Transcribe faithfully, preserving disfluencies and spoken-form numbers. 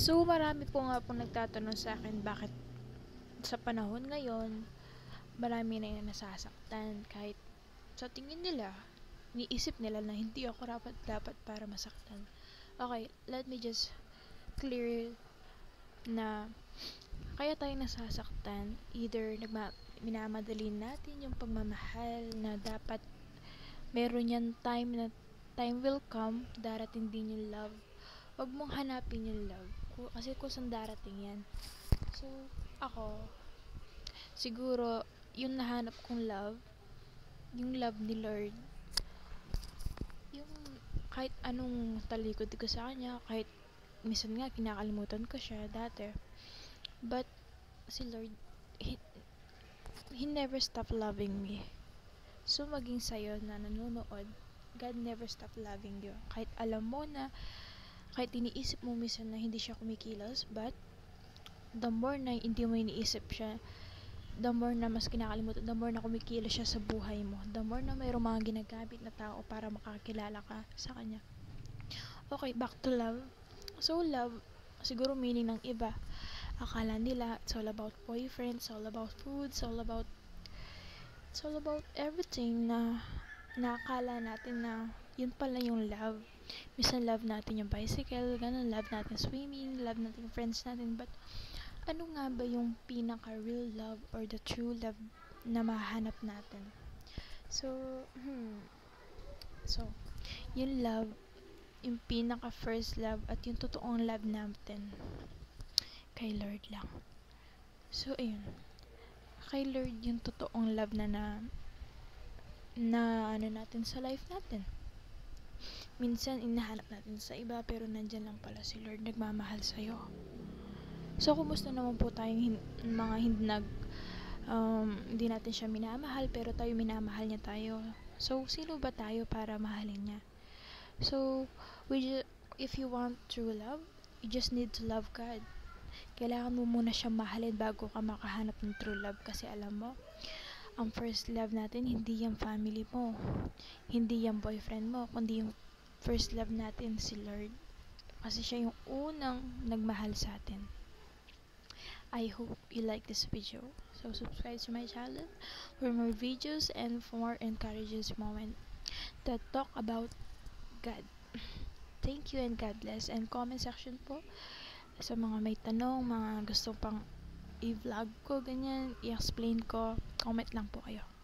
So, marami po nga pong nagtatanong sa akin bakit sa panahon ngayon, marami na yung nasasaktan kahit sa tingin nila, iniisip nila na hindi ako rapat dapat para masaktan. Okay, let me just clear na kaya tayo nasasaktan, either nagma minamadali natin yung pagmamahal na dapat meron yan time na time will come, darating din yung love. Wag mong hanapin yung love. Kasi kusang darating yan. So, ako, siguro, yung nahanap kong love, yung love ni Lord, yung kahit anong talikod ko sa kanya, kahit minsan nga kinakalimutan ko siya dati. But, si Lord, he, he never stopped loving me. So, maging sa'yo na nanonood, God never stop loving you. Kahit alam mo na, kahit iniisip mo minsan na hindi siya kumikilos, but the more na hindi mo iniisip siya, the more na mas kinakalimutan, the more na kumikilos siya sa buhay mo, the more na mayroong mga ginagamit na tao para makakilala ka sa kanya. Okay, back to love. So, love, siguro meaning ng iba, akala nila it's all about boyfriend, it's all about food, it's all about it's all about everything na nakakala natin na yun pala yung love. Minsan love natin yung bicycle, ganun, love natin swimming, love natin friends natin, but ano nga ba yung pinaka real love or the true love na mahanap natin? So, hmm, so, yung love, yung pinaka first love at yung totoong love natin kay Lord lang. So, ayun, kay Lord yung totoong love na na na ano natin sa life natin. Minsan inahanap natin sa iba pero nandyan lang pala si Lord nagmamahal sa'yo. So, kumusta naman po tayong hin- mga hindi nag um, hindi natin siya minamahal pero tayo minamahal niya tayo. So, sino ba tayo para mahalin niya? So, we ju- if you want true love, you just need to love God. Kailangan mo muna siya mahalin bago ka makahanap ng true love kasi alam mo, ang first love natin, hindi yung family mo, hindi yung boyfriend mo, kundi yung first love natin si Lord. Kasi siya yung unang nagmahal sa atin. I hope you like this video. So subscribe to my channel for more videos and for more encourages moment that talk about God. Thank you and God bless. And comment section po sa mga may tanong, mga gusto pang i-vlog ko, ganyan, i-explain ko, comment lang po kayo.